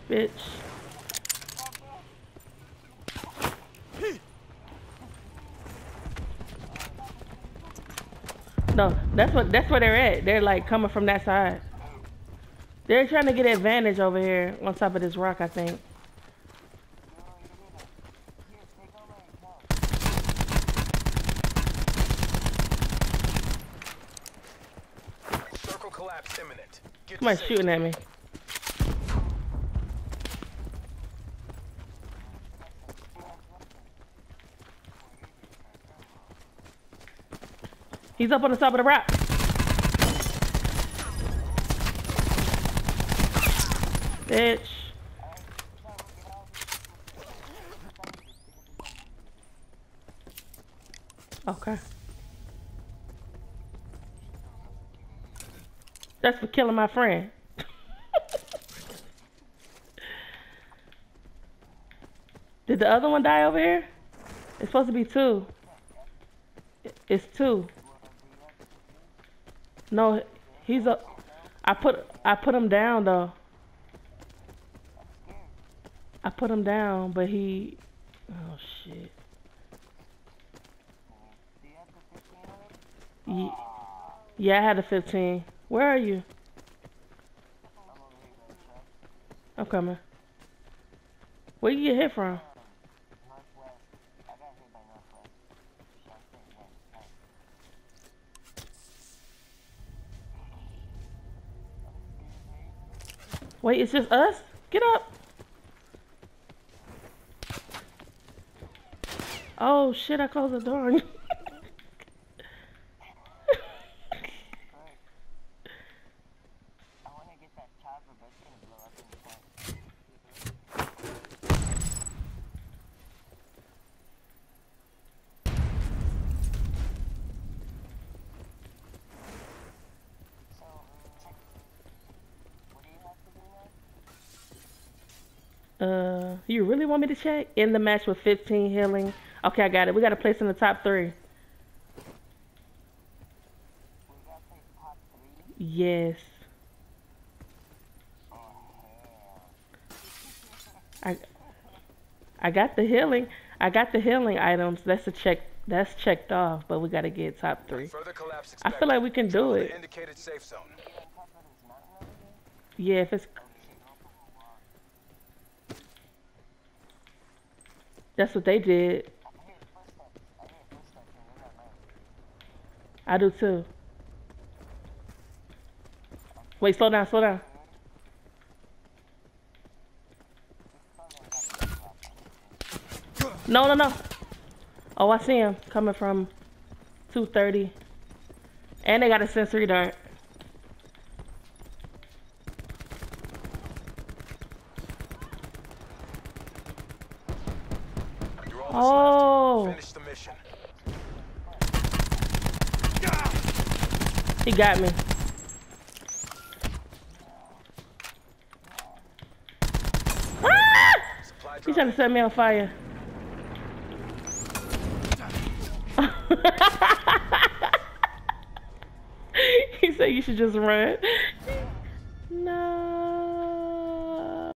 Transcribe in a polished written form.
Bitch. No, that's where they're at. They're like coming from that side. They're trying to get advantage over here on top of this rock, I think. Circle collapse imminent. Somebody's shooting at me. He's up on the top of the rock. Bitch. Okay. That's for killing my friend. Did the other one die over here? It's supposed to be two. It's two. No, he's up. I put him down though. I put him down, but he. Oh shit. Yeah, I had a 15. Where are you? I'm coming. Where you get hit from? Wait, it's just us? Get up. Oh shit, I closed the door. You really want me to check? In the match with 15 healing. Okay, I got it. We got to place in the top 3. Yes. I got the healing. I got the healing items. That's a check. That's checked off, but we got to get top 3. I feel like we can do it. Yeah, if it's... That's what they did. I do too. Wait, slow down, slow down. No, no, no. Oh, I see him coming from 230. And they got a sensory dart. Oh. Finish the mission. He got me. Ah! He's trying to set me on fire. He said you should just run. No.